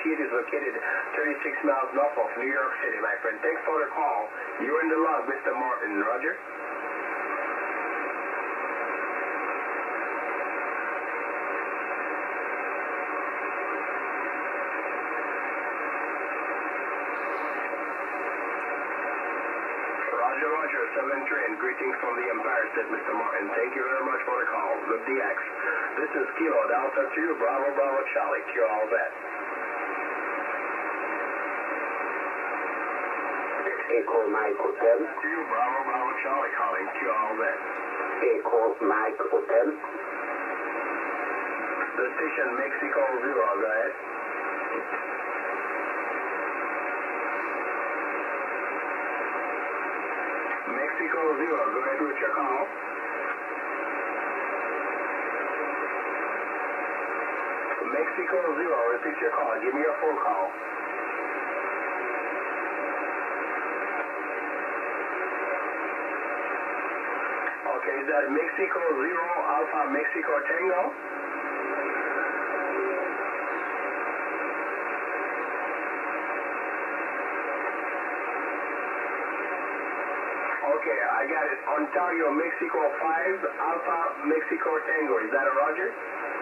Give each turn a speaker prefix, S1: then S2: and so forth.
S1: Kid is located 36 miles north of New York City, my friend. Thanks for the call. You're in the log, Mr. Martin. Roger. Roger, 7 train. Greetings from the Empire State, Mr. Martin. Thank you very much for the call. Look, DX. This is Kilo Delta 2, Bravo, Bravo, Charlie. Cue all that.
S2: Echo Mike Hotel.
S1: 2, Bravo, Bravo, Charlie calling. Cue all that.
S2: Echo Mike Hotel.
S1: The station Mexico 0, go ahead. Mexico 0, go ahead with your call. Mexico 0, repeat your call. Give me your phone call. Okay, is that Mexico 0, Alpha Mexico Tango? Okay, I got it. Ontario, Mexico 5, Alpha Mexico Tango. Is that a Roger?